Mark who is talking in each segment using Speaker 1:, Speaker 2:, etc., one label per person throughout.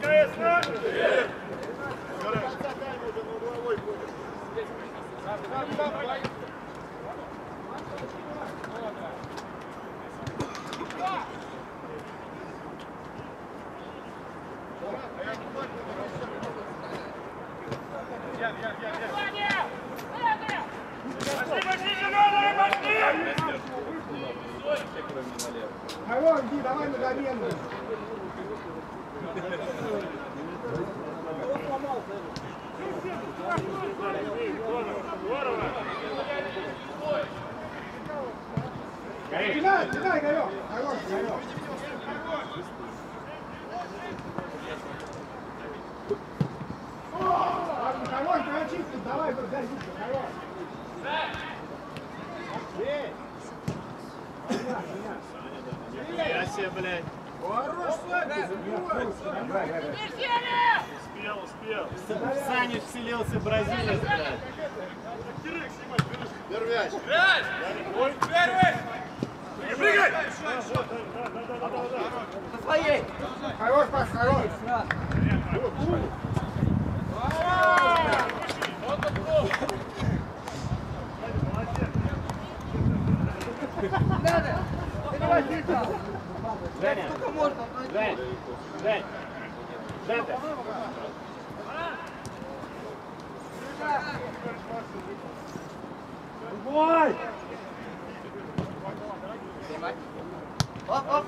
Speaker 1: Хорош, иди, давай на замену. Кидай, кидай, Игорек. Хорош, Игорек. Хорош, прочисти, давай, дай, хорош.
Speaker 2: Я себе, блядь.
Speaker 1: Хорош,
Speaker 2: Успел. Саня вселился в бразилец, блядь.
Speaker 3: Первый мяч.
Speaker 2: Первый!
Speaker 3: Прыгай!
Speaker 1: своей. Хорош, Паш, хорош. Надо.
Speaker 2: Женя,
Speaker 1: сколько можно?
Speaker 2: Жень, Жень, Жень ты.
Speaker 1: Бой! Оп, оп!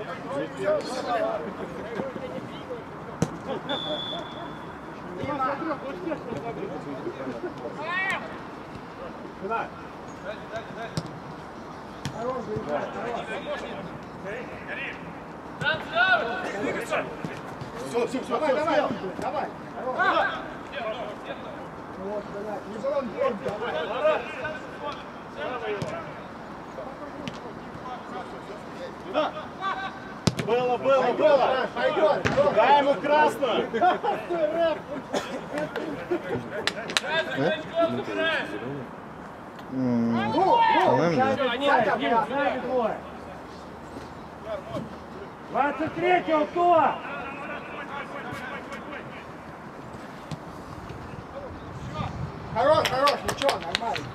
Speaker 2: Куда?
Speaker 1: Хорош, хорош.
Speaker 3: Все,
Speaker 1: Давай, давай, давай. Вот, не баллон,
Speaker 2: Было.
Speaker 1: Пойдет.
Speaker 2: Дай ему красную.
Speaker 1: По-моему, 23-го кто? Хорош, ничего, нормально.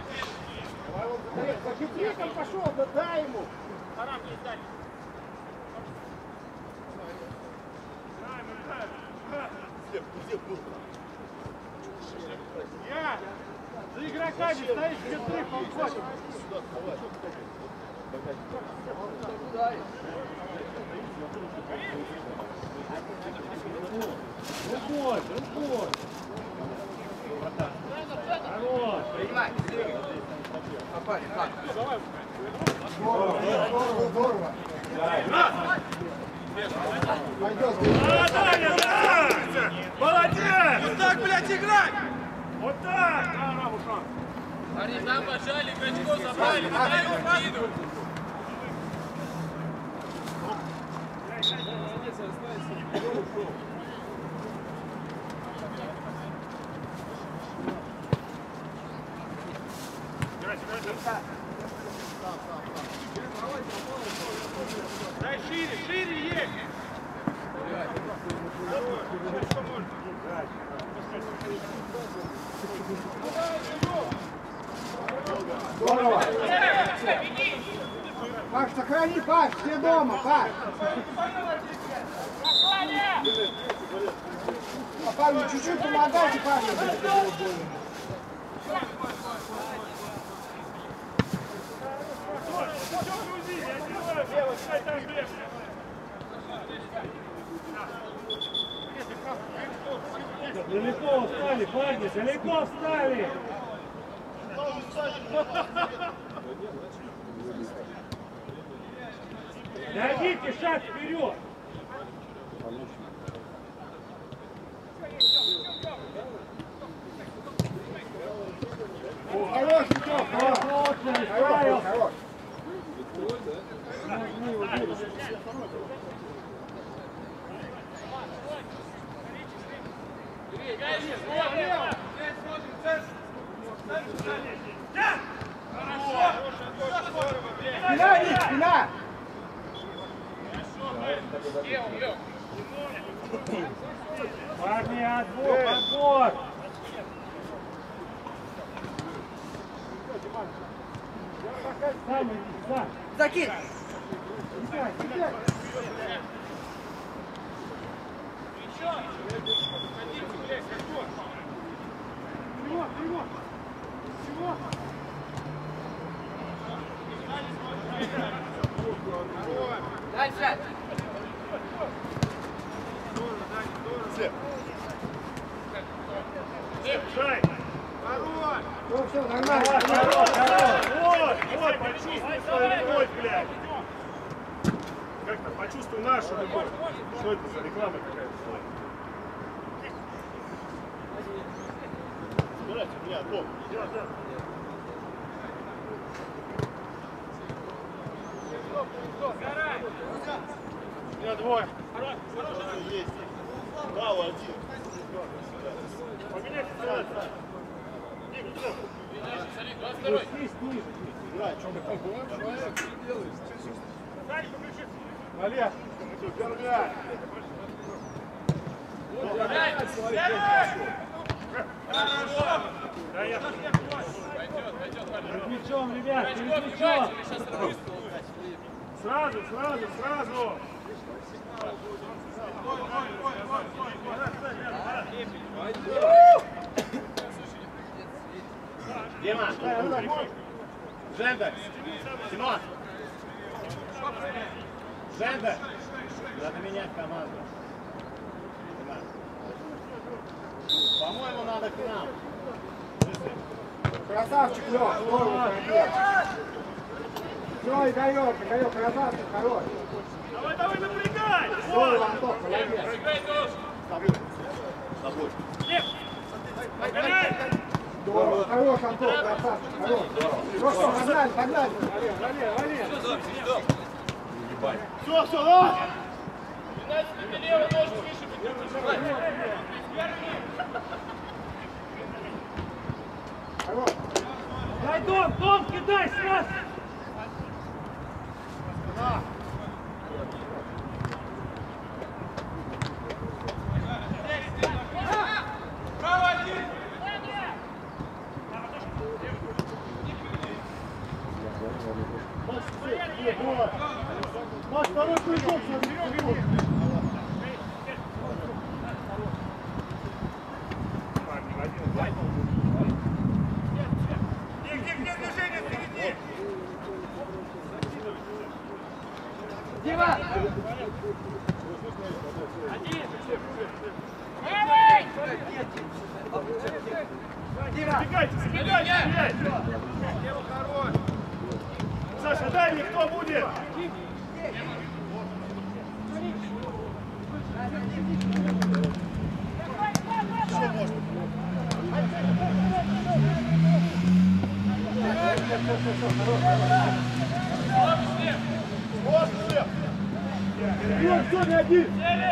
Speaker 1: По там пошел, да дай ему. Арам, не дай.
Speaker 3: Где был?
Speaker 1: Я за игроками стоишь, где он хочет. Рукой. Хорош. Принимай. Здорово. Пойдет.
Speaker 2: Молодец!
Speaker 3: Вот так, блядь, играй!
Speaker 2: Вот так!
Speaker 4: Парни, там пожали, игрочков забрали, дай его кину!
Speaker 2: Дай шире есть!
Speaker 1: Здорово. Паш, сохрани, Паш, все дома, Паш. А Павел, чуть-чуть помогайте, Павел.
Speaker 2: Далеко встали, парни, далеко встали! Дадите шаг вперед!
Speaker 1: Хорош, Витек, хорош. Хорош. Спина, Ник, спина!
Speaker 2: подбор, подбор! Сам иди, сам!
Speaker 5: Закинь! Дальше!
Speaker 2: Шай!
Speaker 1: Ну все, нормально.
Speaker 2: Вот, почувствуй свою любовь, блядь! Как-то почувствуй нашу любовь. Что это за реклама какая-то?
Speaker 3: Собирайте меня, Бог.
Speaker 2: Я двое.
Speaker 3: Есть. Право один.
Speaker 2: Поменяйте сразу. Снизь, ниже.
Speaker 3: Играй, что мы там будем?
Speaker 2: Сань, подключи.
Speaker 3: Олег, Гергай.
Speaker 2: Да, я.
Speaker 4: Пойдет,
Speaker 2: Перед мячом, ребят, перед
Speaker 4: Грачков,
Speaker 2: мячом.
Speaker 4: внимательно, сейчас оторвись.
Speaker 2: Сразу.
Speaker 3: Дима, Жендер, Тимон. Жендер. Надо менять команду. По-моему, надо к нам.
Speaker 1: Красавчик, Лёх, здорово, все, и даёт, красавчик, хорош.
Speaker 2: Давай, напрягай!
Speaker 1: Здорово, Антон, молодец.
Speaker 4: Играй тоже.
Speaker 3: С тобой.
Speaker 2: Погнали!
Speaker 1: Здорово, хорош, Антон, красавчик, хорош. Хорошо, погнали.
Speaker 3: Все, давай!
Speaker 4: 12 лево, ножку выше поднимай.
Speaker 1: Хорош.
Speaker 2: Дай, Дом, кидай сразу!
Speaker 4: Право один.
Speaker 3: Маш, второй прыжок, смотри.
Speaker 2: Где движение впереди?
Speaker 5: Дима! Дима!
Speaker 2: Забегайте! Саша, дай мне, кто будет?
Speaker 3: Вперед, все, не один!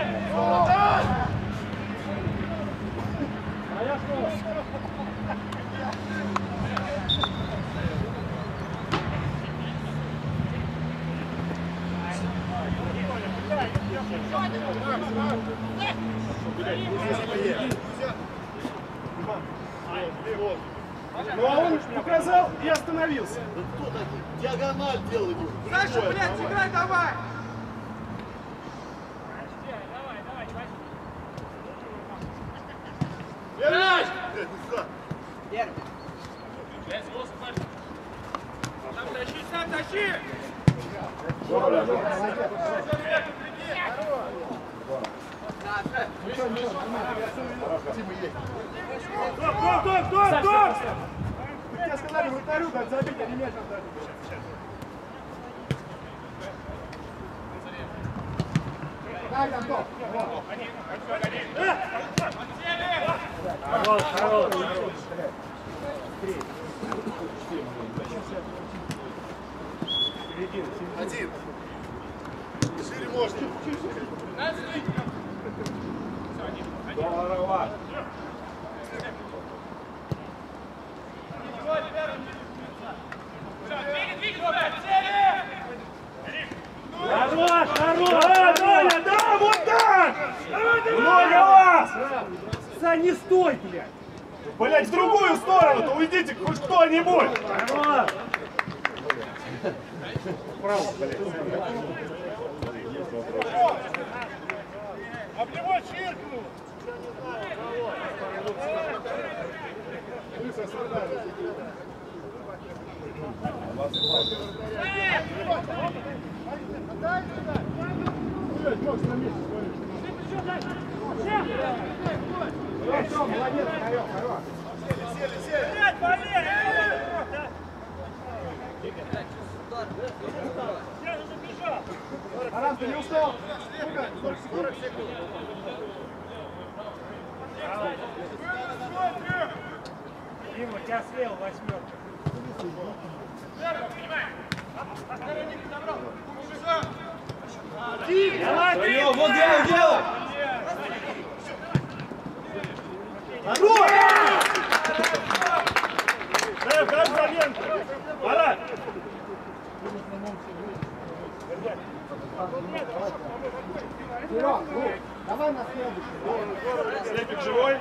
Speaker 2: Ну а он показал и остановился.
Speaker 3: Да кто такие? Диагональ делай.
Speaker 5: Саша, блядь, играй давай!
Speaker 3: Вернись!
Speaker 5: Первый.
Speaker 4: Сам тащи!
Speaker 2: Стоп!
Speaker 1: Тебе сказали, вратарю дать забить, а не мяч отдать. Дай, Антон.
Speaker 2: Хорош.
Speaker 3: Один. Шире можно.
Speaker 1: Здорово.
Speaker 2: Хорош! Да, Доля, да, вот так! Много вас!
Speaker 6: Сань, не стой, блядь!
Speaker 2: Блять, в другую сторону-то уйдите хоть кто-нибудь! Право, блядь.
Speaker 3: Обнимать чиркну!
Speaker 1: Молодец, Харек, хорош. Арам, ты не устал? 40 секунд.
Speaker 6: Дима, у тебя слева восьмерка.
Speaker 2: Давай, вот делай! Дай момент! Пора!
Speaker 1: Серег, ну, давай на следующий.
Speaker 2: Слепик живой?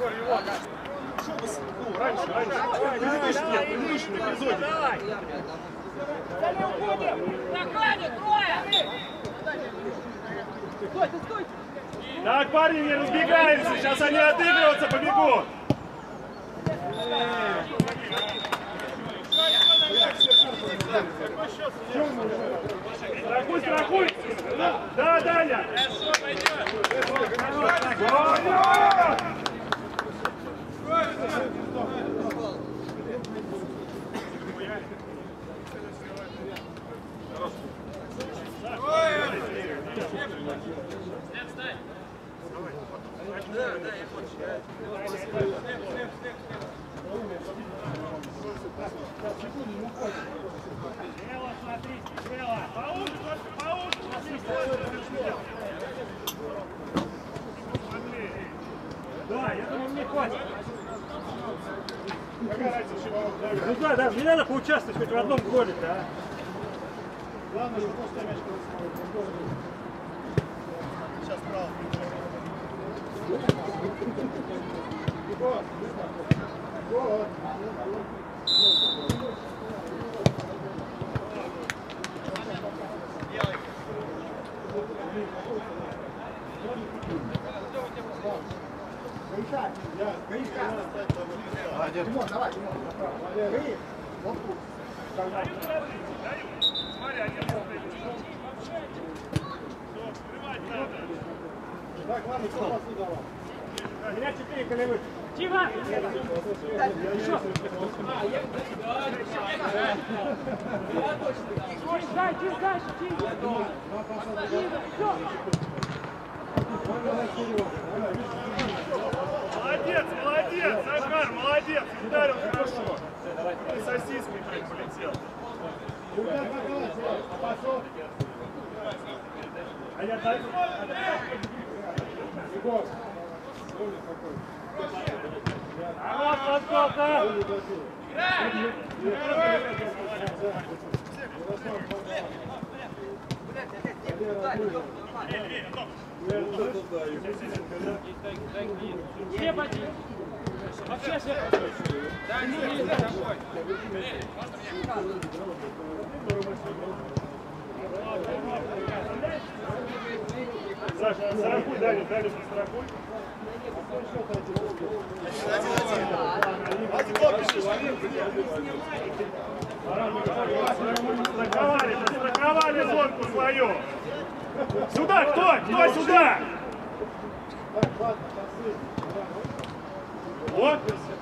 Speaker 2: Раньше. В предыдущем эпизоде. Так, парни, не разбегаемся. Сейчас они отыгрываться побегут. Страхуй! Да, Даня!
Speaker 6: Смело, смотрите, смело. Да, я думаю, мне хватит. Ну да, даже не надо поучаствовать хоть в одном голе-то, а.
Speaker 1: Главное, что просто мяч
Speaker 3: Сейчас право.
Speaker 1: Димон, давай, Димон, направо. Гаи, вот тут.
Speaker 2: Смотри, один
Speaker 1: Так, ладно, кто пасу давал?
Speaker 6: У меня 4 колевых. Дима!
Speaker 2: Молодец, Захар, молодец, ударил хорошо. Ты сосиской, блядь, полетел.
Speaker 6: А я дальше. А вот подскока! Все поди. Вообще все. Да, не такой.
Speaker 2: Саша, страхуй, Даня, страхуй. Страховали зонку свою. Сюда, кто сюда? Вот.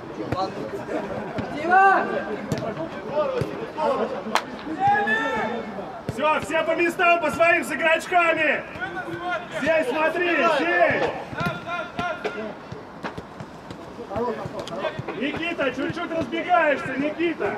Speaker 2: Все по местам, по своим с игрочками. Здесь смотри, здесь. Никита, чуть-чуть разбегаешься, Никита.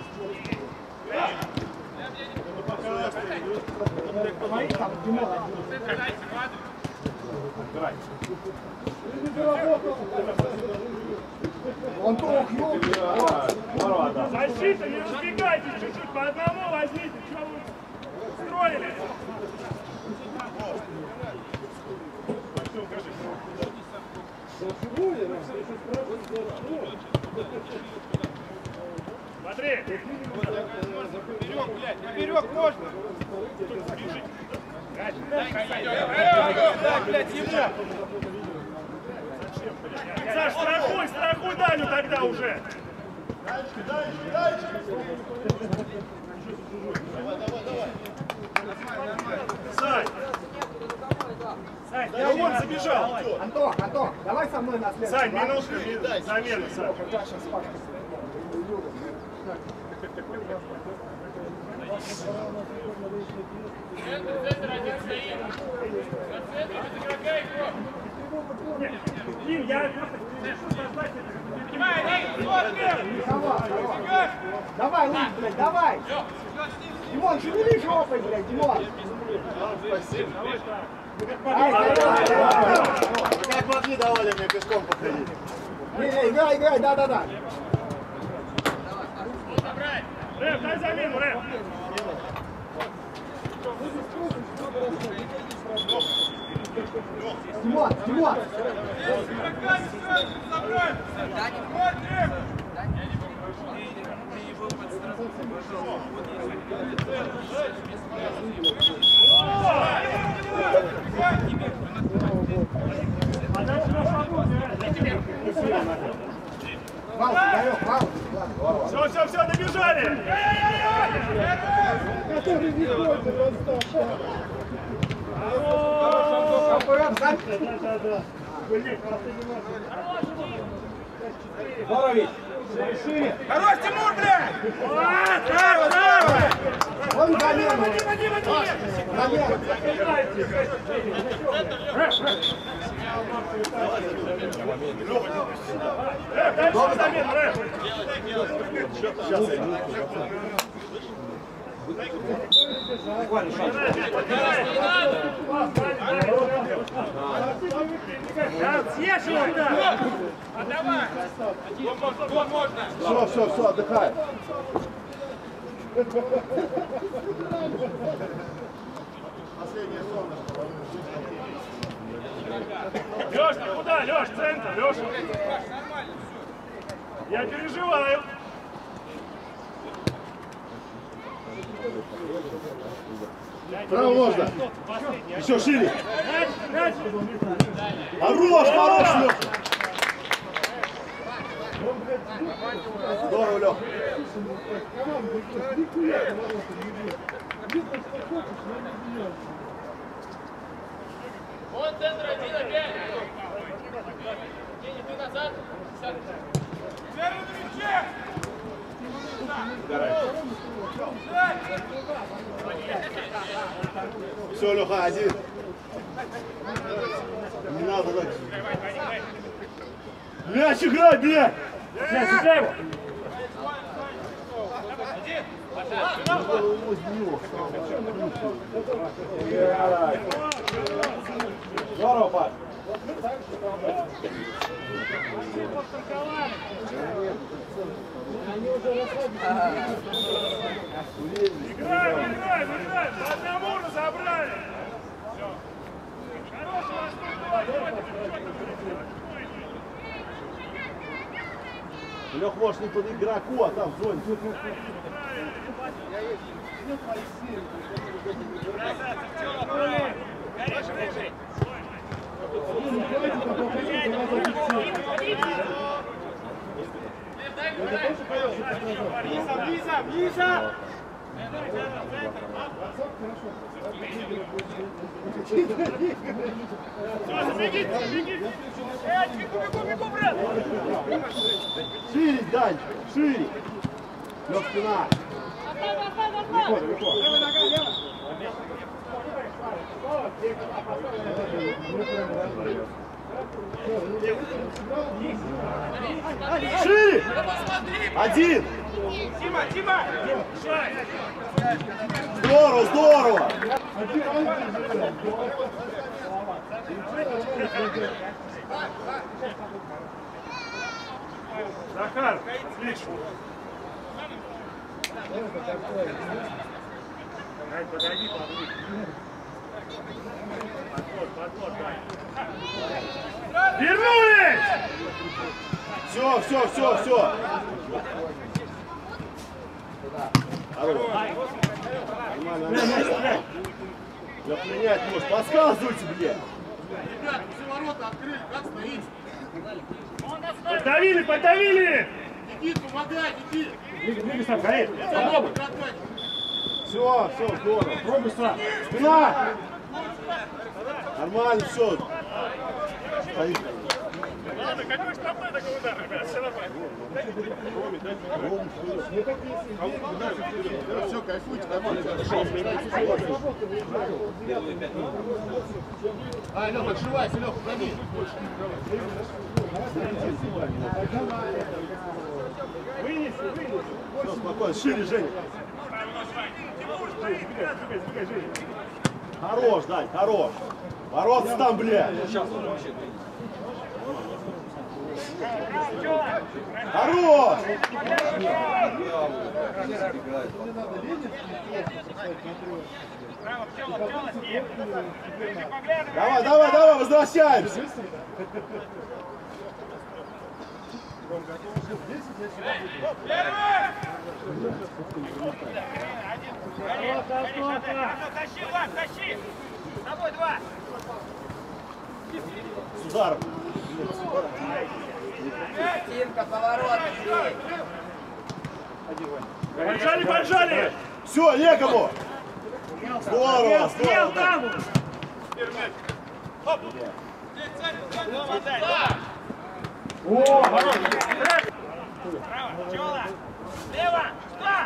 Speaker 2: Защита, не разбегайтесь, чуть-чуть по одному возьмите. Что вы строили? Смотри!
Speaker 3: Вперед, блядь, вперед можно! Да, блядь, ему!
Speaker 2: Саш, страхуй Даню тогда уже! Сань! Сань, ну он забежал!
Speaker 1: Антон, давай со мной на следующий.
Speaker 2: Сань, минутку, замена, Сань.
Speaker 4: Центр один стоит. На центре без игрока игрок.
Speaker 2: Дим, я просто хочу создать
Speaker 1: Давай, Лук, блядь, давай! Димон, шевели жопой, блядь, Димон!
Speaker 3: Как могли давали мне пешком подходить?
Speaker 1: Не, играй, да.
Speaker 2: Рэп, дай замену, Рэп!
Speaker 1: Димон!
Speaker 2: Все, добежали!
Speaker 1: Который не ходит, да.
Speaker 6: Борович! Шире!
Speaker 3: Хорош, Тимур, блядь!
Speaker 2: Браво!
Speaker 1: Он замену!
Speaker 2: Дай еще замену, Рэп! Съешь его, да!
Speaker 4: Давай! Можно!
Speaker 3: Все, отдыхай. Последнее солнышко.
Speaker 2: Лёш, ты куда? Лёш, центр, Лёша! Я переживаю!
Speaker 3: Право можно. Еще шире. Хорош, Лёха. Здорово, Лёх.
Speaker 4: Вон центр 1 опять! Денис, ты назад!
Speaker 3: Все, Леха, один. Не надо так. Мяч играй, блядь!
Speaker 2: Играй его!
Speaker 6: Здорово, Паш!
Speaker 2: Играем! По одному разобрали!
Speaker 3: Лех, может, не под игроку, а там в зоне.
Speaker 2: Лиза! Беги! Бегу, брат!
Speaker 3: Шире, Дань, шире. Лех, спина. Шире! Один!
Speaker 2: Дима!
Speaker 3: Здорово!
Speaker 2: Захар, отлично! Подойди, подвиг. Подход, дай. Вернулись!
Speaker 3: Все, все, все, все. Нормально. Я принять может. Подсказывайте, блядь.
Speaker 2: Ребят, все ворота открыли, как стоите? Подавили, подавили! Никит, помогай, Никит!
Speaker 6: Двигай сам, горит.
Speaker 3: Все, все, здорово.
Speaker 6: Пробуй сам.
Speaker 3: Спина! Нормально, все. Стоит.
Speaker 2: Ладно, какой штрафной такой удар, ребят, все нормально.
Speaker 3: Все, кайфуйте, нормально.
Speaker 2: Ай, Лёха, отшивайся, Лёха, гони.
Speaker 3: Вынеси, вынеси. Все, спокойно, шире, Женя.
Speaker 2: Сбегай, Женя.
Speaker 3: Хорош, Дань, хорош. Бороться там, блядь. Хорош! Давай, давай, давай, возвращаемся.
Speaker 6: Тащи, Влад, тащи! С тобой два!
Speaker 3: С ударом.
Speaker 5: Тимка, поворот, бей.
Speaker 2: Поджали, поджали!
Speaker 3: Все, некому. Здорово,
Speaker 6: Сел
Speaker 3: здорово.
Speaker 6: там! О, хорош! Право, Пчела! Лево! Что?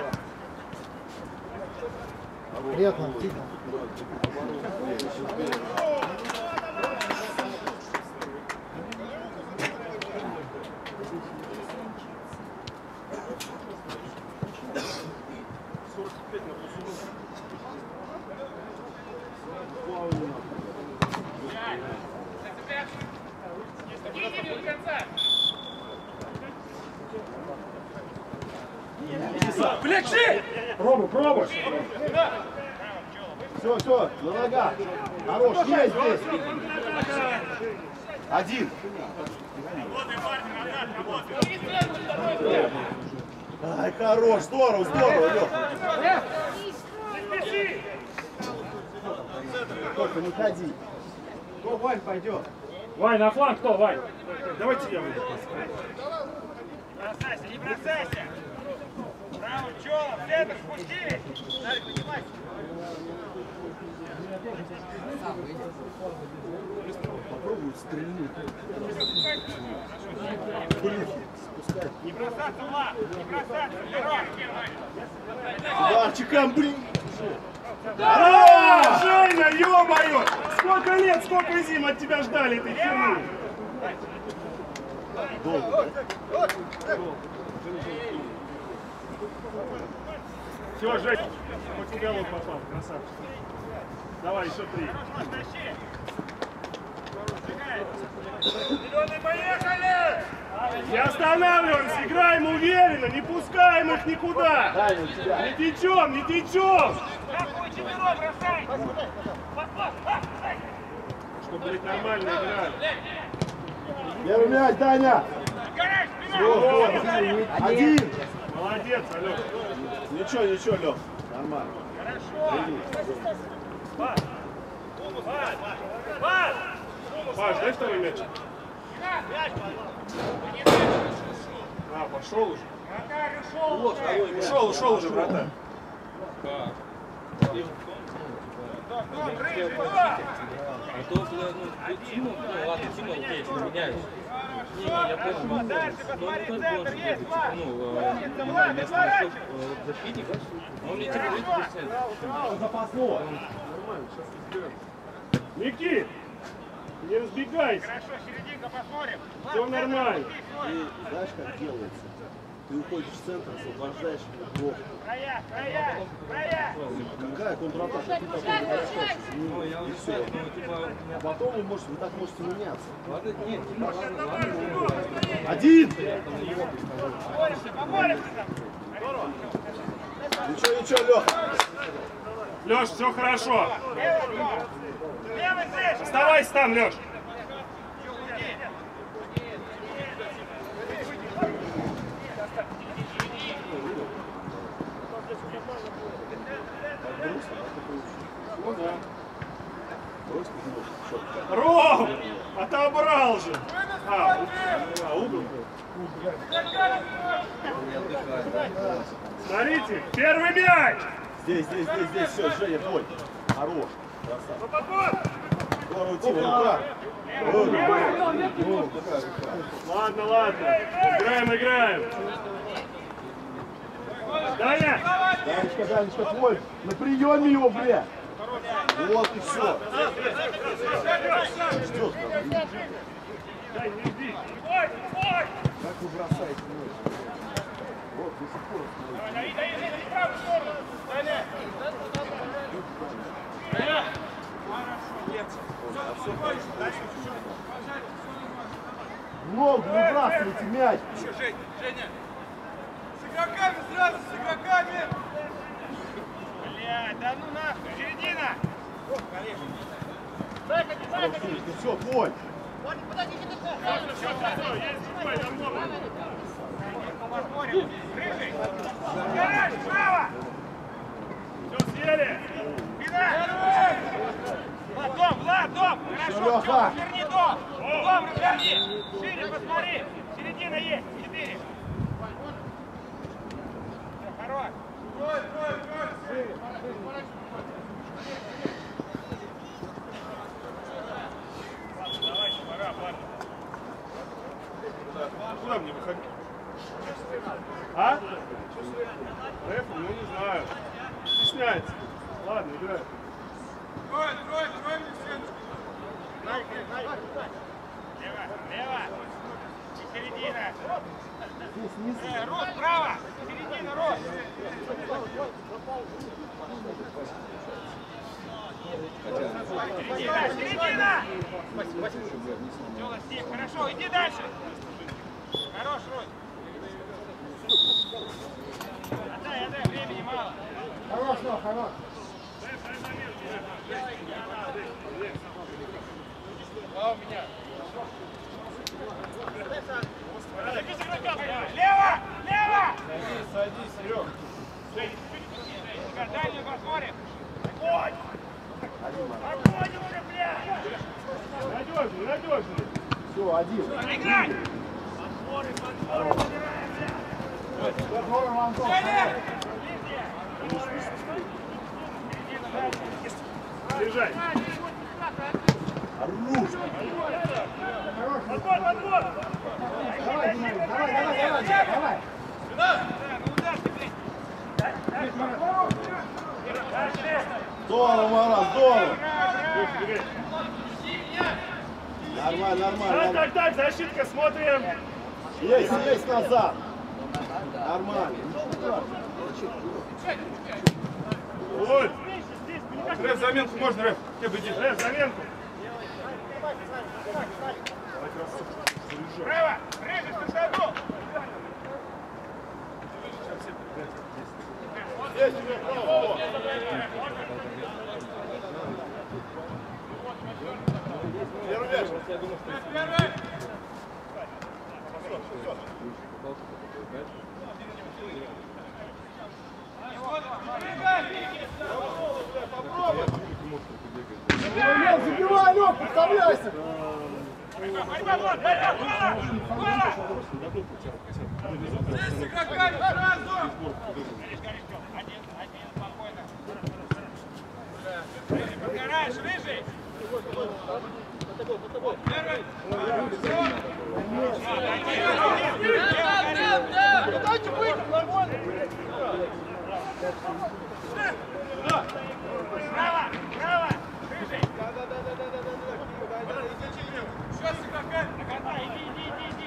Speaker 1: Приятно, тихо.
Speaker 2: Плечи!
Speaker 6: Пробуй, пробуй!
Speaker 3: Все, все, на ногах. Хорош, есть здесь. Один. Ай, хорош, здорово, здорово, Лёха. Только не ходи.
Speaker 1: Кто, Вань, пойдет?
Speaker 6: Вань, на фланг кто, Вань?
Speaker 2: Давайте я выйду.
Speaker 6: Бросайся, не бросайся! Право, Пчела, в центр спустились! Надо поднимать!
Speaker 3: Попробуй стрельнуть.
Speaker 6: Не бросаться, Влад! Не бросаться! Вперед!
Speaker 3: Ударчиком, блин.
Speaker 2: А, Женя, ё-моё! Сколько лет, сколько зим от тебя ждали этой херни?
Speaker 3: Долго.
Speaker 2: Все, Жень, хоть в голову попал, красавчик. Давай, еще 3.
Speaker 6: Зеленый, поехали!
Speaker 2: Не останавливаемся, играем уверенно, не пускаем их никуда.
Speaker 3: Дай у тебя.
Speaker 2: Не течем, не течем.
Speaker 6: Какой четверо бросай!
Speaker 2: Чтобы, блядь, нормально играть.
Speaker 3: Первый мяч, Даня.
Speaker 6: Гараж,
Speaker 3: О,
Speaker 6: вперед!
Speaker 3: один.
Speaker 2: Молодец, Алёх.
Speaker 3: Ничего, ничего, Лёх. Нормально.
Speaker 2: Паш, дай второй мяч. А, пошел уже. Ушел уже, братан.
Speaker 4: А то, ну, Тима, ну ладно, Тима, окей, если меняюсь. Не, я понял,
Speaker 6: Дальше, посмотри, центр есть, Влад!
Speaker 4: ну, место нашел защитник, но он мне типа выйдет без центра.
Speaker 3: Запасного.
Speaker 2: Никит, не разбегайся.
Speaker 6: Хорошо, серединка, посмотрим.
Speaker 2: Все нормально.
Speaker 3: Ты знаешь, как делается? Ты уходишь в центр, освобождаешь блок.
Speaker 6: Края, края, края!
Speaker 3: Какая контратака? Ты такой возвращаешься.
Speaker 4: Ну, я уже знаю, ну, типа,
Speaker 3: А потом вы так можете меняться.
Speaker 4: ладно, нет, Тима, ладно.
Speaker 3: Один!
Speaker 6: Поборемся, поборемся там!
Speaker 3: Ничего, Лёха.
Speaker 2: Лёш, все хорошо.
Speaker 6: Левый слышь!
Speaker 2: Оставайся там, Лёш. должен. Угол. Смотрите, первый мяч.
Speaker 3: Здесь, все, Женя, бой. Хорош. Красавчик. Здорово, Тима,
Speaker 2: Ладно. Играем. Даня!
Speaker 3: Данечка, твой. На приеме его, бля. Вот и все. Ждет там.
Speaker 2: Дай, не жди.
Speaker 3: Как вы бросаете ночь? Вот, до сих пор. Много выбрасывайте мяч.
Speaker 6: Женя! С игроками сразу, с игроками! Блядь, да ну нахуй, середина!
Speaker 3: Все, Поль.
Speaker 6: Гараж, право!
Speaker 2: Все, съели!
Speaker 6: Влад, дом! Хорошо,
Speaker 3: Лёха.
Speaker 6: верни дом! Дом, разверни! Шире посмотри! Середина есть! 4! Хорош!
Speaker 2: Давайте, пора, парни. Куда мне выходить? А? Реф, ну не знаю. Стесняется. Ладно, играй.
Speaker 6: Трой, мне стеночку! Лево! И середина! Рост, право! Середина, рост! Середина! Тёла, стих, хорошо, иди дальше! Хорош, Рось! Отдай, времени мало!
Speaker 1: Хорош.
Speaker 6: А у меня. Лево!
Speaker 2: Садись, Серег.
Speaker 6: Дальнюю посмотрим. Огонь уже, блядь!
Speaker 2: Надежный.
Speaker 3: Все, один.
Speaker 6: Играй!
Speaker 1: Здорово, Антон.
Speaker 2: Бежать.
Speaker 3: Оруж.
Speaker 2: Отбор!
Speaker 1: Давай, Геннадий, давай.
Speaker 3: Здорово, Марат, здорово. Нормально.
Speaker 2: Так, защитка, смотрим.
Speaker 3: Есть назад. Нормально.
Speaker 2: Ой,
Speaker 6: Реф, заменку можно, Реф?
Speaker 2: Реф, заменку.
Speaker 6: Право! Реф, ты шагу!
Speaker 2: Есть тебе право. Первый мяч.
Speaker 6: Первый!
Speaker 1: Забивай, Лёг, подставляйся.
Speaker 6: Борьба, Влад, борьба! Здесь с игроками сразу! Один, спокойно. Подгораешь, рыжий! Первый!
Speaker 1: Дайте выйти, нормально.
Speaker 6: Право! Рыжий! Что с игроками? Иди!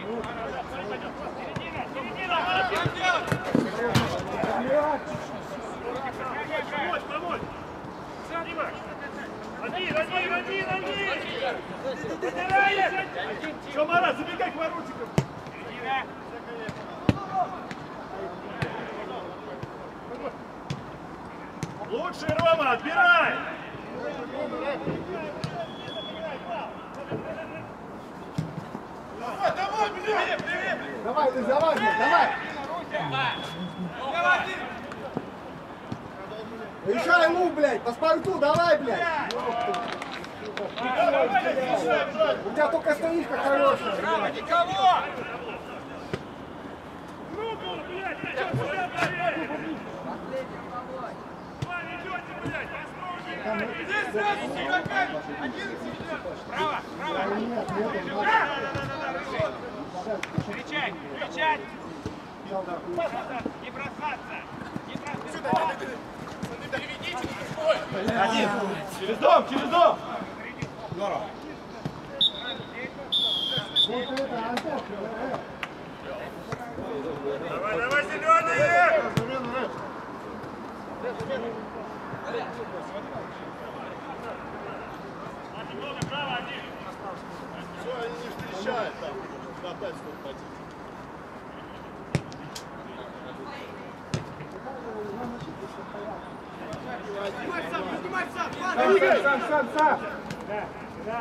Speaker 6: Середина!
Speaker 2: Помочь! Дима! Один! Все, Марат, забегай к воротикам!
Speaker 6: Середина!
Speaker 2: Лучший, Рома, отбирай!
Speaker 6: Давай, блин!
Speaker 1: Давай, ты давай. Решай лук, блядь, по спорту, давай, блядь. У тебя только стоишка хорошая.
Speaker 6: Право, никого! Здесь сразу игроками! 11 идет! Право, право! Кричать, кричать! Не бросаться! Не бросаться! Переведите свой!
Speaker 2: Один. Через дом, через дом. Здорово. Давай, давай, зеленые! Все, они не встречают там. Опять сколько хотите.
Speaker 1: Сам.
Speaker 2: Да.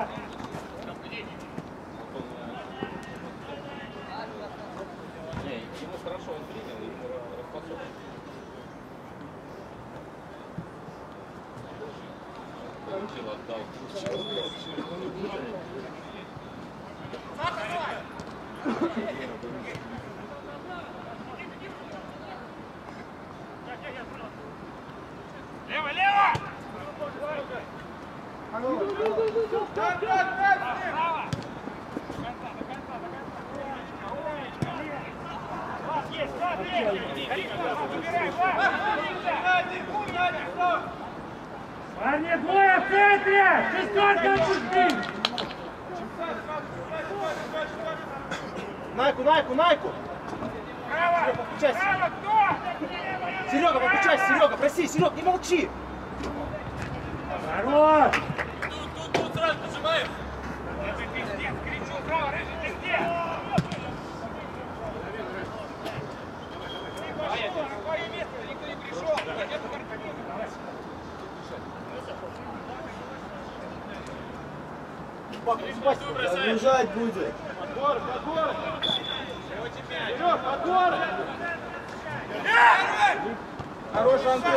Speaker 4: Не, ему хорошо, он принял, ему распасовку. Получил, отдал.
Speaker 6: Лево, лево! Право! Есть,
Speaker 2: Парни, двое в центре! Шестерка отпусти! Найку!
Speaker 6: Право!
Speaker 2: Подключайся.
Speaker 6: Право, кто?
Speaker 2: Серега, подключайся, Серега, проси, Серег, не молчи! Хорош!
Speaker 6: Тут сразу нажимаем! Рыжий пиздец, кричу, право, рыжий пиздец! Какое место, никто не пришел! Где-то картину!
Speaker 3: Бежать будет.
Speaker 2: Подбор! Серег, подбор!
Speaker 1: Хороший Антон.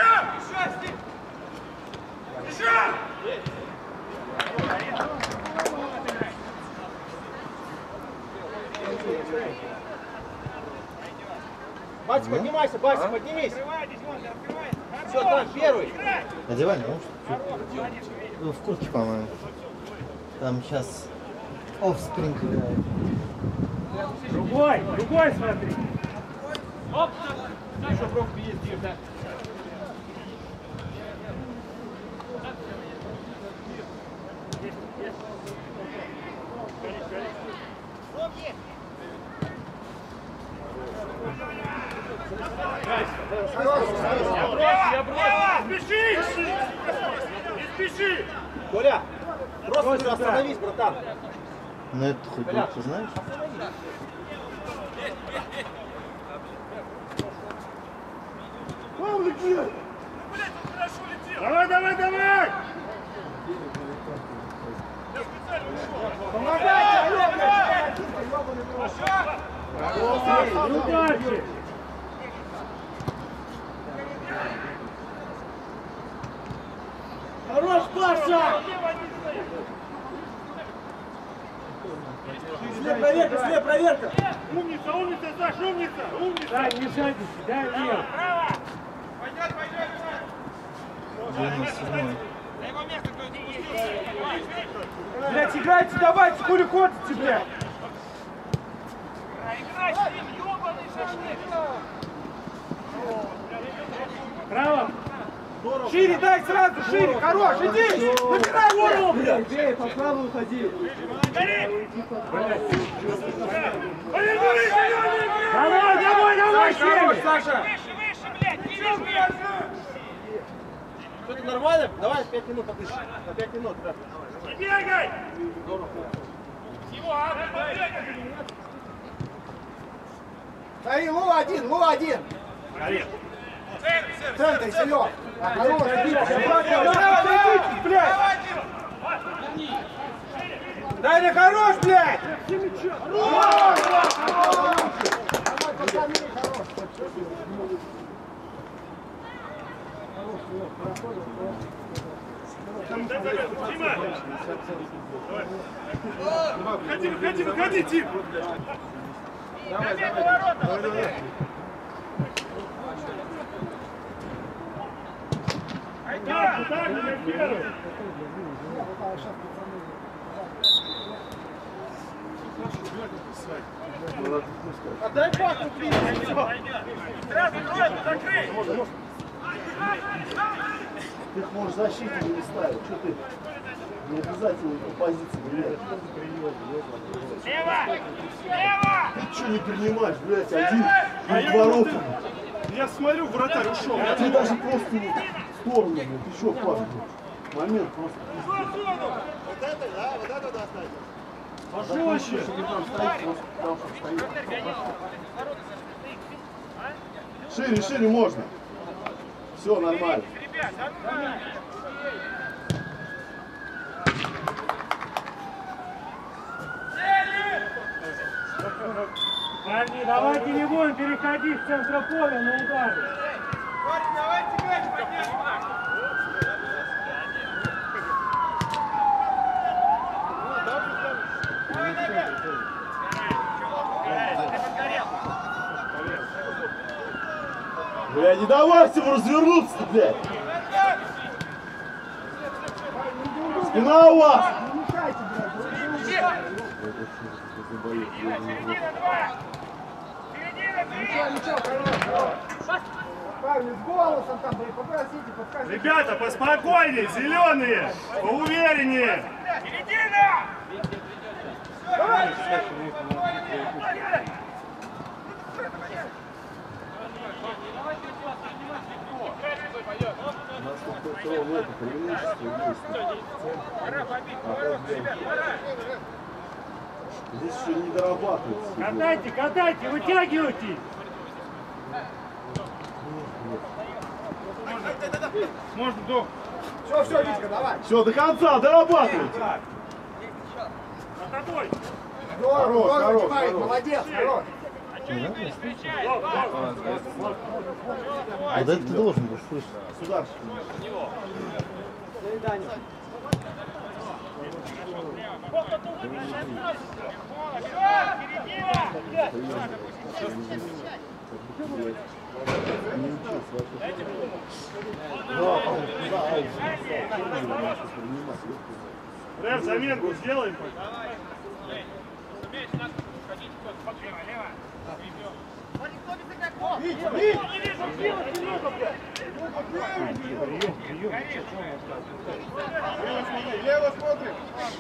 Speaker 6: Еще!
Speaker 2: Батя, поднимайся, Батя, поднимись! Все, там, первый!
Speaker 3: Одевай наушники. В куртке, по-моему. Там сейчас Offspring играет.
Speaker 2: Другой смотри!
Speaker 6: Оп! Еще пробки есть, Дим, да?
Speaker 2: Не спеши! Коля, просто остановись, братан!
Speaker 3: Ну это хоть ты знаешь?
Speaker 2: Давай! Удачи! Хорош, Паша! Слева проверка! Умница, Саш, умница! Дай, не жадничай, дай вверх!
Speaker 6: Право! Пойдет!
Speaker 3: 97-й.
Speaker 6: На его место кто-нибудь спустился!
Speaker 1: Блять, играйте, давайте, хули ходите, блядь.
Speaker 6: Играй с ним, ёбаный шашлык!
Speaker 2: Право!
Speaker 1: Шире дай сразу, шире, хорош, иди! Набирай голову, блядь! Бей, по праву уходи.
Speaker 2: Давай,
Speaker 1: Саша!
Speaker 6: Выше, блядь, не вижу!
Speaker 2: Что-то нормально? Давай 5 минут подышим. На 5 минут, брат.
Speaker 6: Не бегай! Его,
Speaker 1: Смотри, Лу один! Центр, Серег! Хорош, иди, блядь! Дай мне хорош, блядь!
Speaker 2: Там, дай заметку. Дима! Давай. Выходи, выходи, Тим!
Speaker 6: Давай, давай.
Speaker 2: Так, так, как первый.
Speaker 1: Отдай пасу, блин.
Speaker 6: Сразу тройку закрыть.
Speaker 3: Ты их можешь защиту не ставить. Что ты? Не обязательно по позиции менять.
Speaker 6: Лево! Лево!
Speaker 3: Ты что не принимаешь, блядь, один перед воротами?
Speaker 2: Я смотрю, вратарь ушел.
Speaker 3: Ты даже просто в сторону, блядь, еще пас. Момент просто.
Speaker 1: Вот это, да? Вот это достать.
Speaker 3: Пожестче. Чтобы там стоит, просто там стоит. Шире, шире можно. Все нормально.
Speaker 6: Ребят, нормально.
Speaker 2: Парни, давайте не будем переходить в центр поля на удары.
Speaker 6: Парни, давайте мяч поддержим. Давай, давай.
Speaker 3: Бля, не давайте ему развернуться-то, блядь. Спина у вас.
Speaker 1: Не мешайте, блядь.
Speaker 6: Середина, два. Середина, три.
Speaker 1: Ничего, хорошо. Правильно, с голосом там, блядь, попросите, подскажите.
Speaker 2: Ребята, поспокойнее, зеленые, поувереннее.
Speaker 6: Середина!
Speaker 3: У нас тут такого это преимущество есть.
Speaker 6: Пора побить поворот, ребят, пора.
Speaker 3: Здесь еще не дорабатывается.
Speaker 2: Катайте, катайте, вытягивайте. Можно до.
Speaker 1: Все, Витька, давай.
Speaker 3: Все, до конца дорабатывайте.
Speaker 2: За тобой.
Speaker 1: Здорово,
Speaker 3: Хорош,
Speaker 1: здорово, Тимарик,
Speaker 3: хорош.
Speaker 1: молодец, хорош.
Speaker 3: Вот это ты должен был слышать. Сюда.
Speaker 2: Рэп, заменку сделаем.
Speaker 1: Лево смотрим.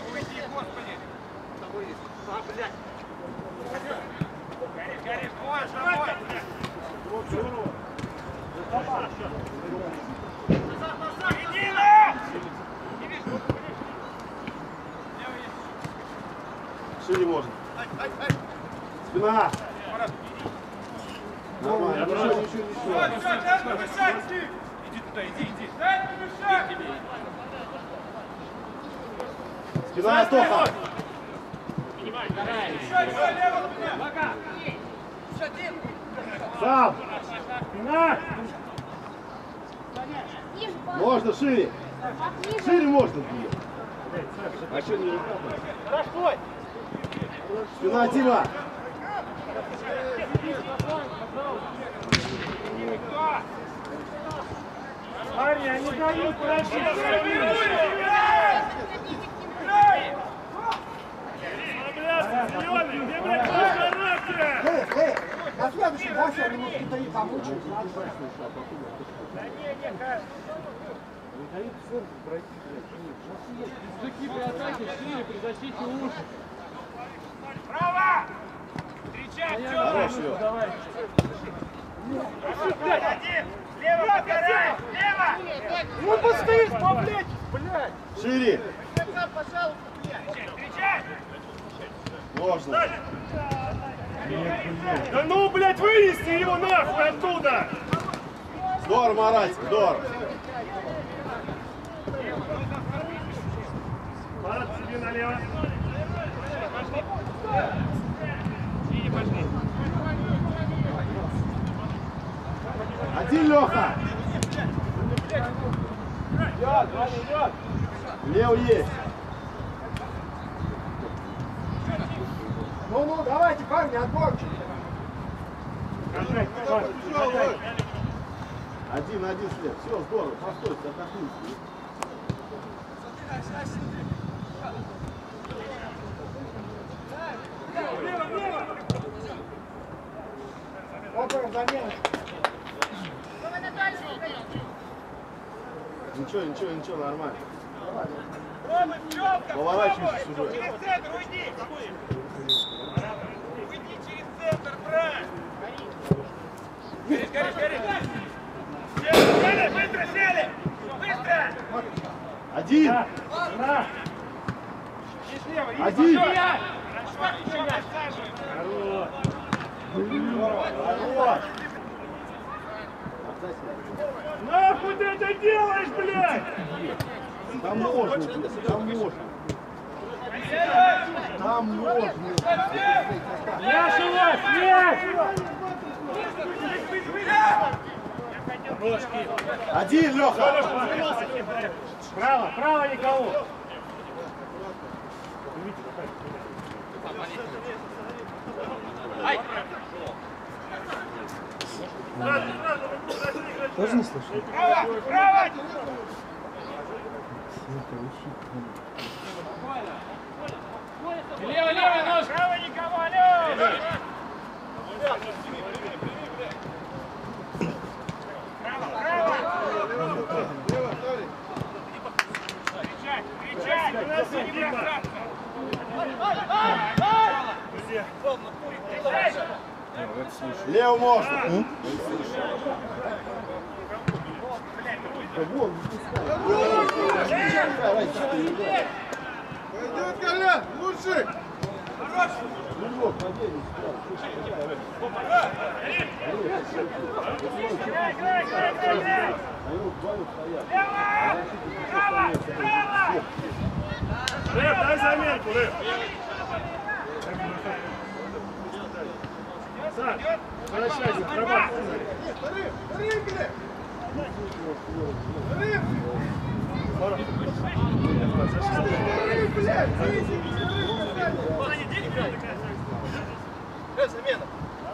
Speaker 6: Горишь, можешь, давай. Середина!
Speaker 3: Шире можно. Спина. Нормально. Ничего.
Speaker 6: Все, дай помешать! Иди туда, иди. Дай помешать!
Speaker 3: Спина, Антоха.
Speaker 6: Еще, лево, спина!
Speaker 3: Сам.
Speaker 2: Спина.
Speaker 3: Можно шире. Шире можно. А что не
Speaker 6: Хорошо!
Speaker 3: спина, Дима.
Speaker 2: Парни, они дают дальше. Зеленый, где, блядь, твой характер?
Speaker 1: На следующий, да, все, минут три помучают.
Speaker 6: Право! Встречай,
Speaker 3: Хорош,
Speaker 6: Тёма!
Speaker 3: Лёва.
Speaker 6: Один! Лево подгорай! Лево!
Speaker 1: Ну постоишь, блядь, блядь.
Speaker 3: Шире.
Speaker 6: Встречай!
Speaker 3: Можно.
Speaker 2: Да ну, блядь, вынести его нахуй оттуда!
Speaker 3: Здорово, Маратик, здорово.
Speaker 2: Марат, себе налево.
Speaker 3: Один, Леха.
Speaker 1: Идет, Ваня, идет.
Speaker 3: Лев есть.
Speaker 1: Ну, давайте, парни, отборчик.
Speaker 3: Один след. Все, здорово. Постойте, отдохните.
Speaker 1: Опа, замена.
Speaker 3: Ничего, нормально.
Speaker 6: Рома, пчелка!
Speaker 3: Поворачивайся сюда.
Speaker 6: Через центр уйди! Уйди через центр, брат! Гори! Сели, быстро сели! Быстро!
Speaker 3: Один!
Speaker 6: Счастливо!
Speaker 3: Один!
Speaker 6: Хорошо, ничего, подсаживаем!
Speaker 3: Хорош!
Speaker 2: Нахуй ты это делаешь, блядь?
Speaker 3: Там можно, блядь, там можно. Там можно.
Speaker 2: Мяч у вас, мяч!
Speaker 3: Один, Леха!
Speaker 2: Право никого!
Speaker 3: Тоже не слышу?
Speaker 6: Право! Лево, нож! Право никого, лево!
Speaker 3: Лев можно. Пойдет, Колян, лучше!
Speaker 2: Рэп, дай заменку, Рэп! Сань, возвращайся, отрабатывай.
Speaker 3: Замена.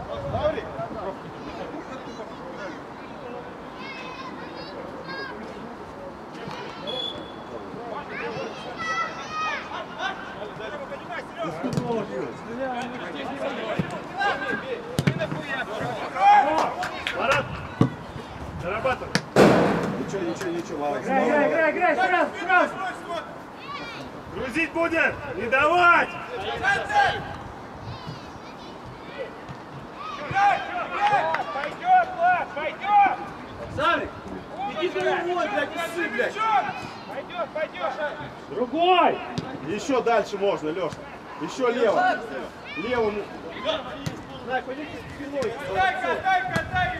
Speaker 2: Марат, зарабатывай.
Speaker 3: Ничего, Валик.
Speaker 2: Играй, сразу! Грузить будет! Не давать!
Speaker 6: Пойдет, Влад, пойдет!
Speaker 1: Савик, иди ты домой, блядь, не ссы, блядь.
Speaker 6: Пойдет!
Speaker 2: Другой!
Speaker 3: Еще дальше можно, Леша. Еще лево. Левому.
Speaker 6: Катай!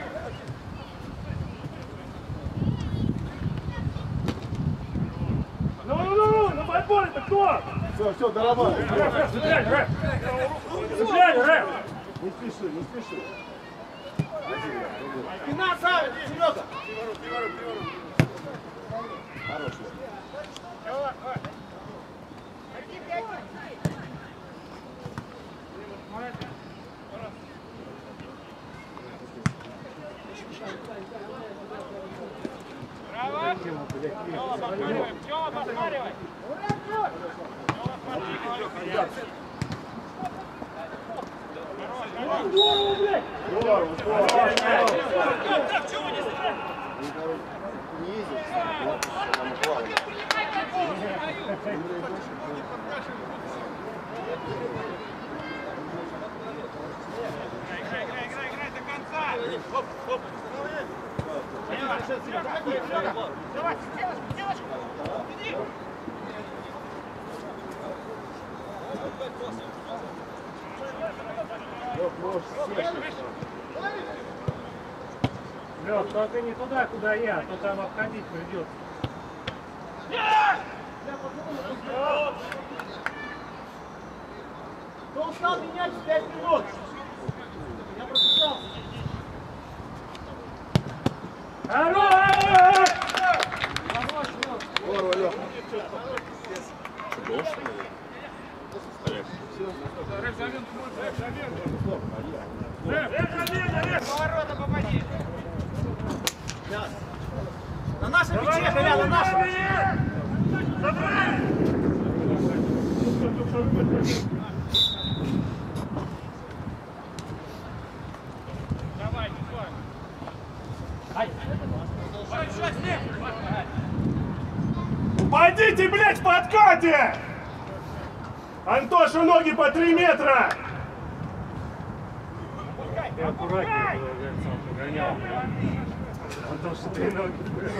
Speaker 2: Ну, на подборе-то кто?
Speaker 3: Все, дорабатывай.
Speaker 2: Рэп, цепляй, Рэп!
Speaker 3: Не спеши.
Speaker 1: Спина, Савик, Серега.
Speaker 3: Хороший.
Speaker 6: Право! Тёма, подхваливай!
Speaker 3: Здорово.
Speaker 6: Играй до конца! Давай, девочку! Иди!
Speaker 2: Лёх, только не туда, куда я, а то там обходить придется.
Speaker 1: Кто устал менять в 5 минут? Я прописался.
Speaker 2: Хорош!
Speaker 3: Здорово, Леха.
Speaker 6: Поворота попади.
Speaker 1: На нашем мяче, Коля, на нашем.
Speaker 6: Давай,
Speaker 2: Упадите, блядь, в подкате! Антоша, ноги по 3 метра! Ты аккуратнее, сам погонял. Антоша, 3 ноги.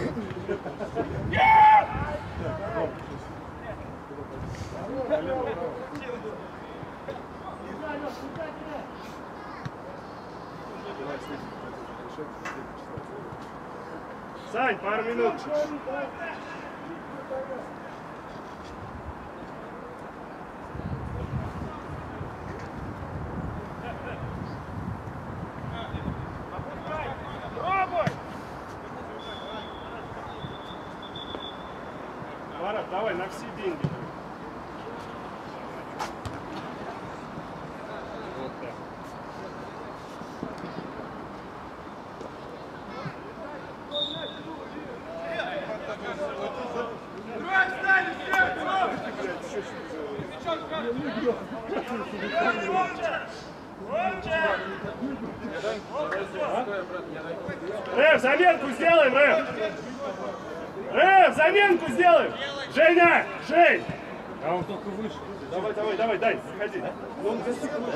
Speaker 2: Сань, пару минут. Марат, давай на все деньги. Вот так. Рэв, заменку сделаем, Рэв! Рэв, заменку сделаем! Женя! Жень! А он только вышел. Давай, дай, заходи. Он за секунду.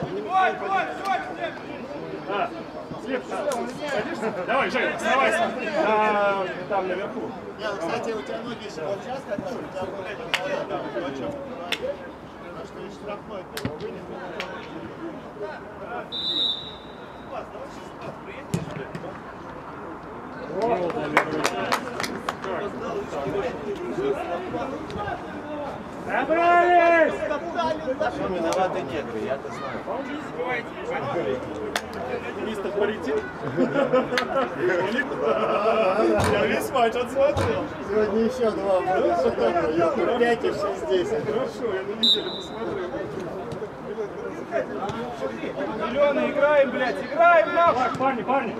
Speaker 2: Слеп, садишься? Давай, Женя, оставайся. Там наверху.
Speaker 3: Кстати, у тебя ноги еще вот сейчас как раз, у тебя что и штрафной его вынес.
Speaker 2: Собрались!
Speaker 3: Виноваты негры, я-то знаю.
Speaker 2: Мистер полетит? Я весь матч отсмотрел.
Speaker 3: Сегодня еще 2 будет. 5 и 6 здесь.
Speaker 2: Хорошо, я на неделю посмотрю. Зеленый, играем, блядь, играем нахуй! Так, парни!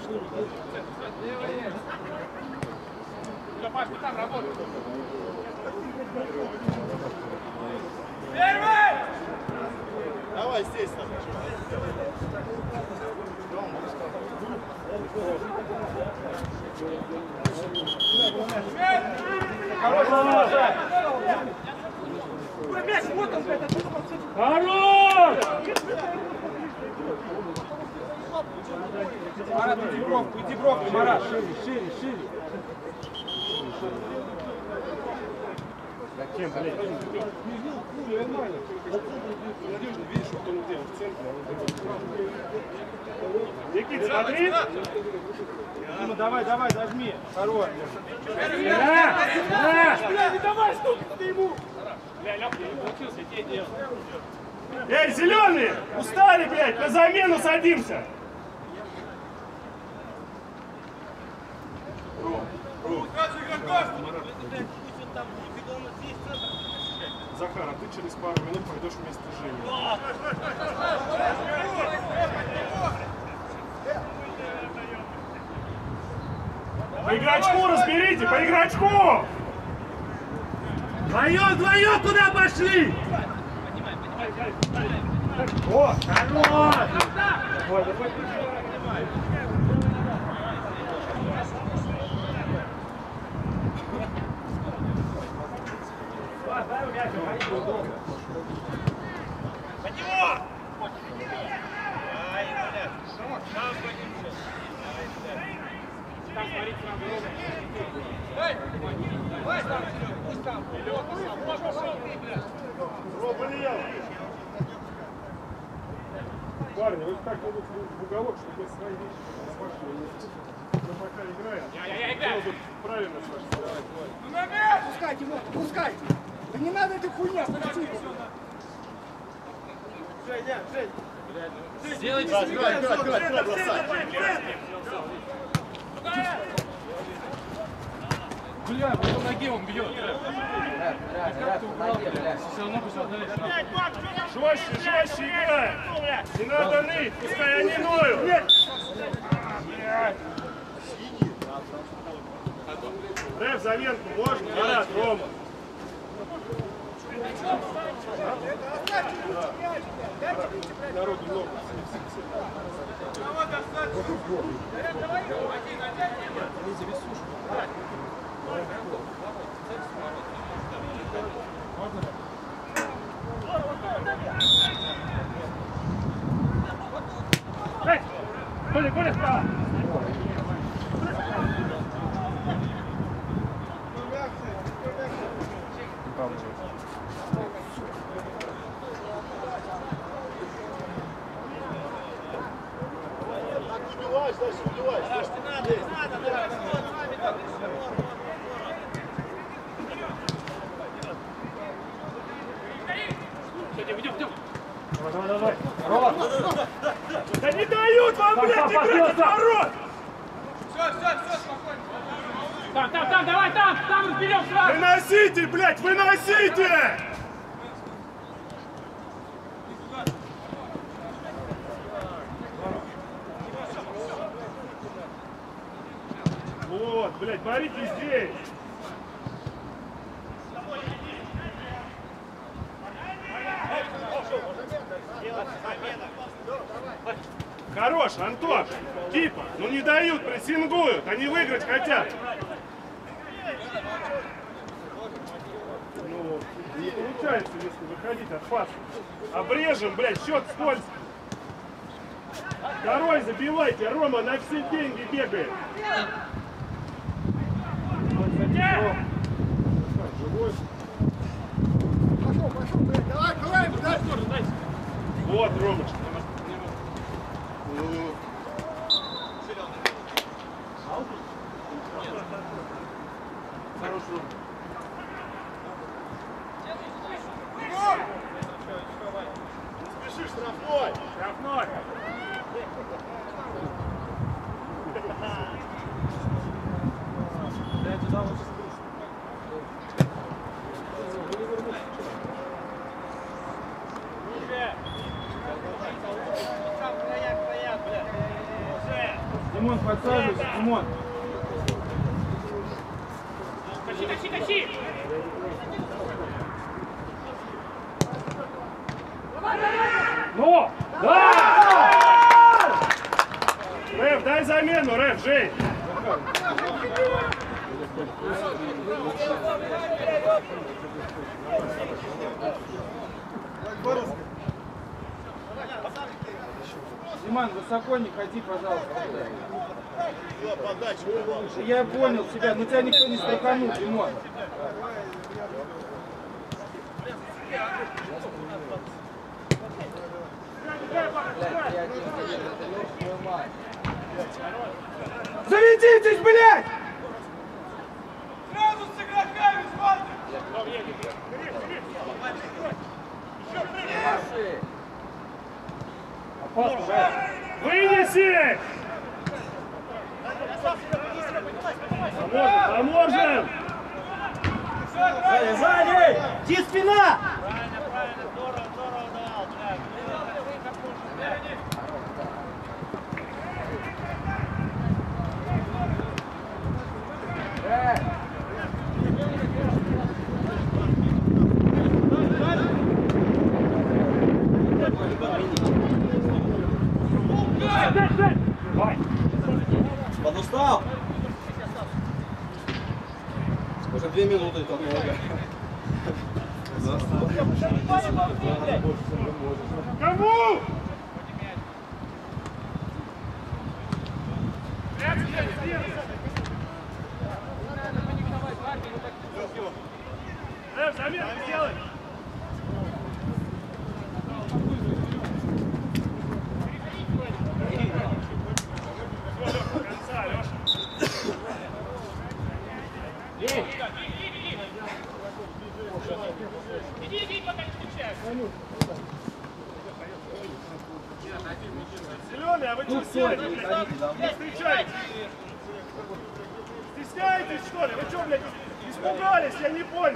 Speaker 6: Паш, ты там работаешь. Первый!
Speaker 3: Давай здесь там.
Speaker 6: Мяч, вот он, блядь,
Speaker 2: Хорош!
Speaker 6: Марат, иди бровку, Марат.
Speaker 2: Шире. Зачем, блядь? Нормально. Надежно, видишь, что он делает в центре. Никит, смотри.
Speaker 6: Ну давай, зажми. Хорош.
Speaker 2: Да!
Speaker 6: Давай, стукай ты ему. Бля, Лёха, не получился, я тебе делал.
Speaker 2: Эй, зеленые! Устали, блядь, на замену садимся! Захар, а ты через пару минут пойдешь вместе с Женей. По игрочку разберите, по игрочку! Вдвоем куда пошли? О, хорош! Ой, да хоть
Speaker 6: Под него! Там смотрите, надо ровно. Давай там, Серега, пусть там. Пошел ты, блядь.
Speaker 2: Роба лел! Парни, вы как-нибудь в уголок, чтобы свои вещи спокойно. Мы пока играем.
Speaker 6: Я играю.
Speaker 2: Было бы правильно, Саша.
Speaker 6: Ну на мяч!
Speaker 1: Пускайте его, пускайте. Да не надо этой хуйни, остановите его.
Speaker 4: Сделайте Бля, по ноге он бьет. Все равно пошел дальше.
Speaker 2: Жестче играй! Не надо ныть, пускай они ноют! Рэп, заменку можно? Марат, Рома. Народу много. Эй! Коля, справа! Давай. Да не дают вам, блядь, играть от ворот!
Speaker 6: Все, спокойно.
Speaker 4: Там, давай, там, вперед сразу!
Speaker 2: Выносите, блядь, выносите! Вот, блядь, боритесь здесь! Хорош, Антон! Типа, ну не дают, прессингуют, они выиграть хотят. Ну, не получается, если выходить от паса. Обрежем, блядь, счет скользкий. Второй забивайте, Рома на все деньги бегает.
Speaker 1: Пошел, блядь, давай, дай.
Speaker 2: Вот, Ромочка.
Speaker 4: Хороший.
Speaker 2: Не спеши, штрафной! Штрафной!
Speaker 4: Я туда лучше Димон, подсаживайся, Димон. Тащи!
Speaker 2: Ну! Да! Рэф, дай замену, Рэф, Жень!
Speaker 4: Диман, высоко не ходи, пожалуйста. Я понял тебя, но тебя никто не страйканул, Димон.
Speaker 2: Заведитесь, блядь!
Speaker 6: Сразу с игроками смотрим.
Speaker 2: Вынеси! Поможем!
Speaker 3: Сзади! Иди спина!
Speaker 6: Правильно, здорово дал,
Speaker 3: Подустал? Уже 2 минуты, это много.
Speaker 2: Кому? Заметку сделай! До конца, Леша. Иди, пока не встречаешь. Зеленый, а вы что сели? Не встречайте. Стесняетесь, что ли? Вы что, блядь, испугались? Я не понял.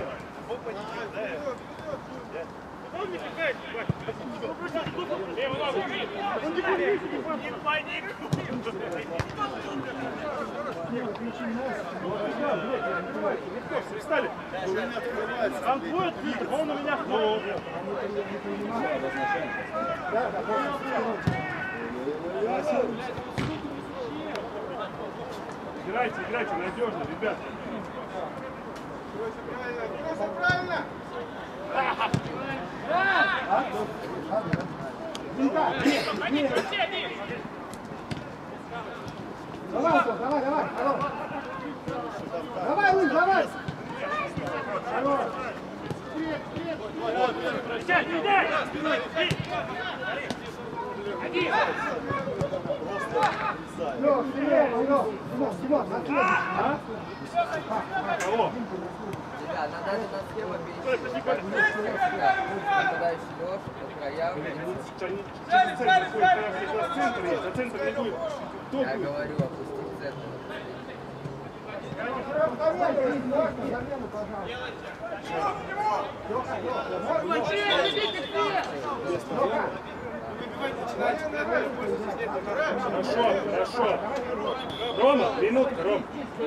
Speaker 2: Встали. Он будет, он у меня в голову. Играйте, надежно, ребята.
Speaker 1: Правильно! Давай, давай. Давай, Луч, давай! Димон,
Speaker 2: Кого?
Speaker 5: Да, надо на схему перейти. Нападающий Леша, по краям. Я говорю, опусти в центр.
Speaker 1: замену,
Speaker 2: Хорошо. Рома, минутка, Ром.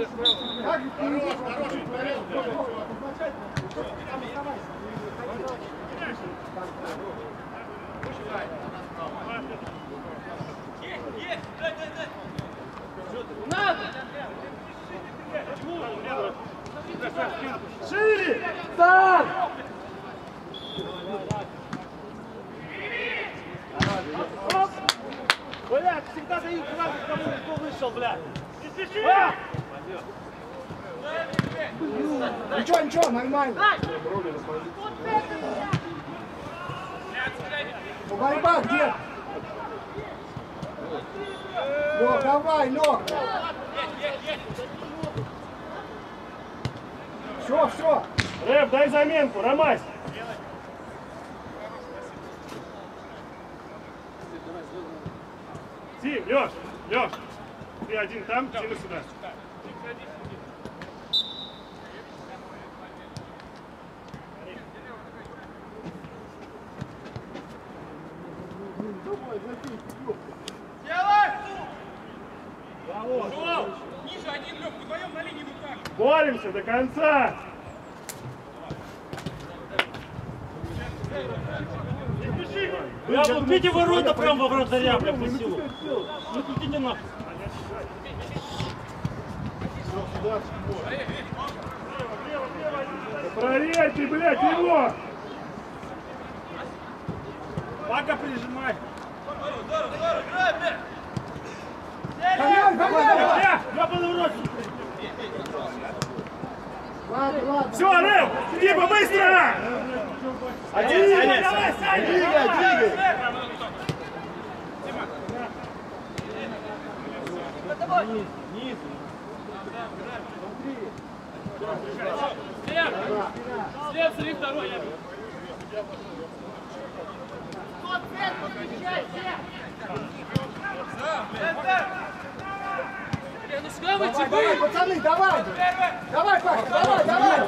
Speaker 2: Шире!
Speaker 1: Так!
Speaker 2: Блядь, всегда дают фразу, кто вышел, блядь. Не спеши!
Speaker 1: Ничего, нормально. Ну, борьба где? Лёг, давай, Лёг. Все.
Speaker 2: Рэп, дай заменку, Ромась. Тим, Лёш, ты один там, Тима сюда.
Speaker 6: Ниже один, Лёг, вдвоем на линии вот так.
Speaker 2: Боремся до конца.
Speaker 7: Я вот видите ворота прям во вратаря, бля, по силу. Ну тут иди нахуй.
Speaker 2: Проверьте, блядь, его!
Speaker 7: Пака прижимай. Ёбаный в рот.
Speaker 1: Ладно.
Speaker 2: Все, Рэп, Дима, быстро! Давай, Саня!
Speaker 3: Двигай!
Speaker 7: Низ.
Speaker 6: След, смотри, второй. Ну сюда выйти,
Speaker 1: Давай, пацаны, давай! Давай, Паша, давай!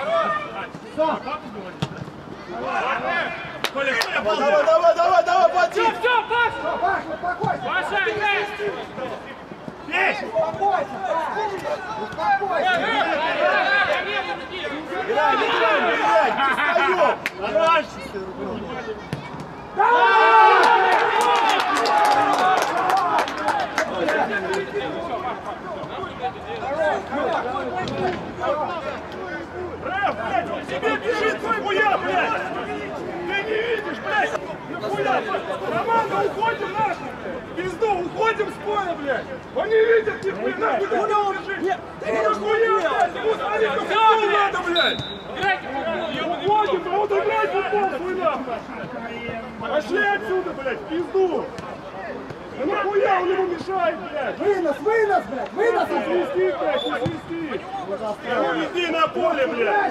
Speaker 3: Давай, плати!
Speaker 6: Все, Паш!
Speaker 1: Паша, успокойся!
Speaker 6: Паша,
Speaker 2: Есть!
Speaker 1: Успокойся! Успокойся!
Speaker 3: Играй, не встаем!
Speaker 2: Рэп, блядь, он тебе бежит, твой хуя, блядь! Ты не видишь, блядь! Нихуя! Команда, уходим нахуй! Пизду, уходим с поля, блядь! Он не видит нихуя, нахуй! Куда он бежит? Ты нихуя, блядь! Ему смотри, как футбол надо, блядь! Уходим, а вот играй футбол, хуй нахуй! Пошли отсюда, блядь, в пизду! Да нахуя он ему мешает, блядь!
Speaker 1: Вынос, блядь! Вынос!
Speaker 2: Свисти, блядь, не свисти! Ну иди на поле, блядь!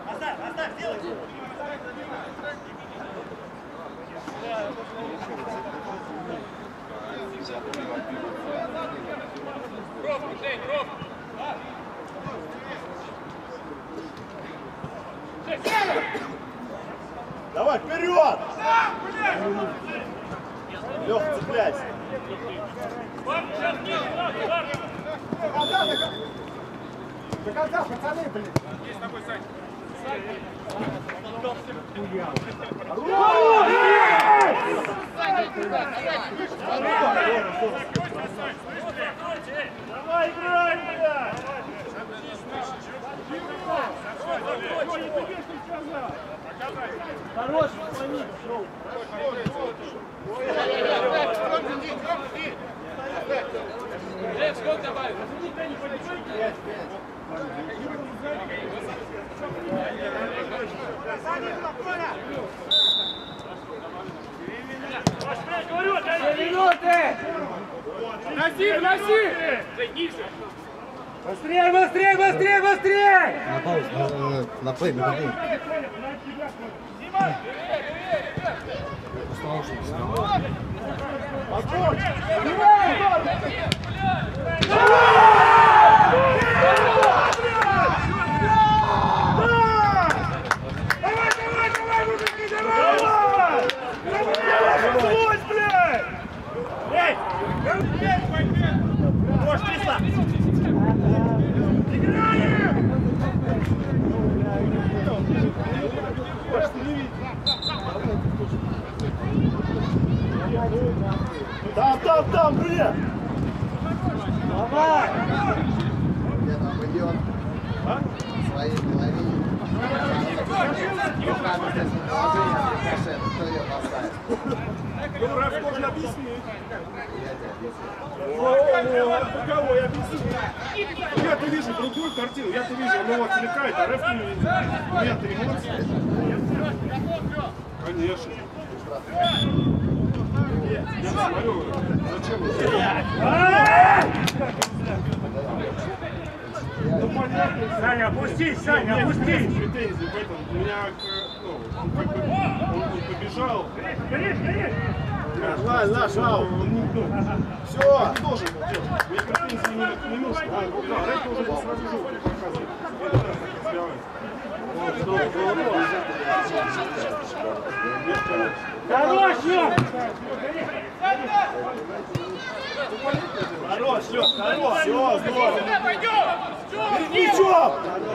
Speaker 6: Оставь, делай!
Speaker 3: Давай, вперед! Леха, цепляйся.
Speaker 1: До конца, пацаны, блин.
Speaker 6: Есть с тобой, Сань.
Speaker 2: Давай, играй, блядь!
Speaker 7: Хорош, звони.
Speaker 6: Сколько добавить?
Speaker 2: Носи, носи!
Speaker 1: Быстрее, быстрее, быстрее, быстрее!
Speaker 3: На паузу, на плей, на плей. Там, блин!
Speaker 1: Давай!
Speaker 3: Где там идет? Своей половине. Кто ее поставит?
Speaker 2: Ну, Раф, можно объяснить. Кого я объясню? Я-то вижу другую картину, я-то вижу, он его отвлекает, а Раф не видит. Нет, ты эмоции. Конечно. Я смотрю, зачем ну, понятно.
Speaker 1: Саня, опустись, Саня, опустись!
Speaker 2: Претензий в этом. У меня, ну, как бы, он побежал.
Speaker 3: Ладно, наш аут.
Speaker 2: Все, ты должен был делать. У меня претензий немножко. Да, Рэп должен был сразу желтый показывать.
Speaker 1: Хорош, Лёх!
Speaker 3: Хорош, Лёх, хорош. Все, здорово.
Speaker 6: Пойдем!
Speaker 3: Ничего!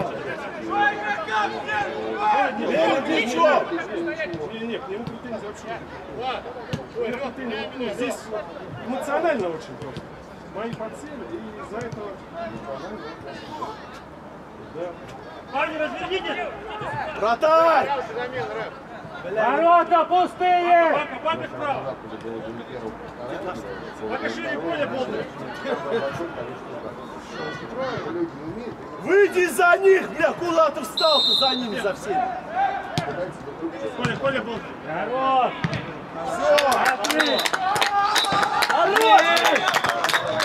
Speaker 3: Ничего!
Speaker 2: Нет, к нему претензий вообще нет. Ну, здесь эмоционально очень просто. Мои подсели, и из-за этого... Да.
Speaker 7: Парни, разверните.
Speaker 3: Вратарь!
Speaker 1: Ворота пустые!
Speaker 7: Бака справа. Бака шире поля полный.
Speaker 3: Выйди за них, бля, куда ты встал-то за ними, за всеми?
Speaker 7: Коля был.
Speaker 1: Хорош!
Speaker 3: Все!
Speaker 1: Хорош!